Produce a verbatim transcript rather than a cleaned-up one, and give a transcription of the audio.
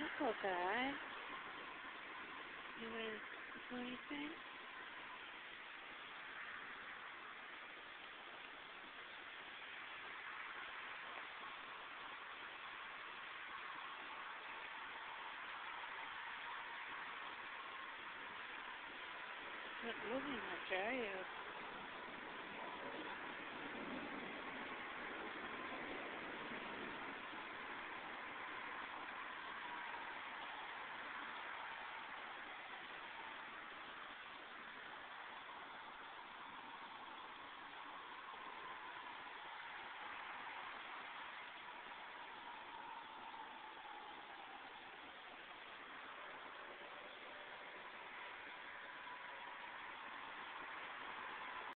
That's okay. You want to do anything? Not moving much, are you?